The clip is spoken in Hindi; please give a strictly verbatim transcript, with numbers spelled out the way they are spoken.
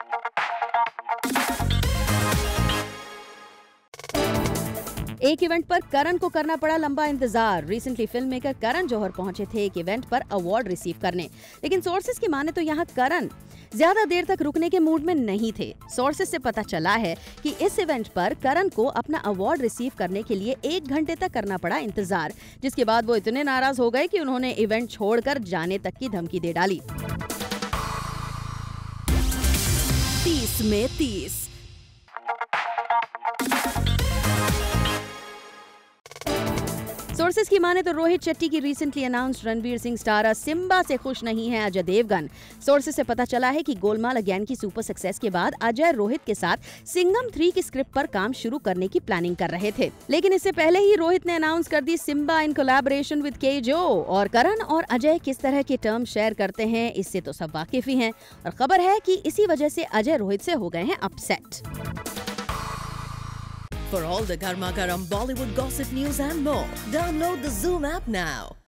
एक इवेंट पर करण को करना पड़ा लंबा इंतजार। Recently film maker Karan Johar पहुंचे थे एक इवेंट पर अवार्ड रिसीव करने, लेकिन सोर्सेज की माने तो यहां करण ज्यादा देर तक रुकने के मूड में नहीं थे। सोर्सेज से पता चला है कि इस इवेंट पर करण को अपना अवार्ड रिसीव करने के लिए एक घंटे तक करना पड़ा इंतजार, जिसके बाद वो इतने नाराज हो गए कि उन्होंने इवेंट छोड़कर जाने तक की धमकी दे डाली। तीस में तीस। सोर्सेज की माने तो रोहित शेट्टी की recently announced Ranveer Singh starrer Simmba से खुश नहीं है अजय देवगन। सोर्सेज से पता चला है कि गोलमाल अगेन की सुपर सक्सेस के बाद अजय रोहित के साथ सिंघम थ्री की स्क्रिप्ट पर काम शुरू करने की प्लानिंग कर रहे थे, लेकिन इससे पहले ही रोहित ने अनाउंस कर दी Simmba in collaboration with KJo. और करण और अजय किस तरह के टर्म शेयर करते हैं इससे तो सब वाकिफ ही हैं, और खबर है कि इसी वजह से अजय रोहित से हो गए हैं upset. For all the Garma Garam Bollywood gossip news and more, download the Zoom app now.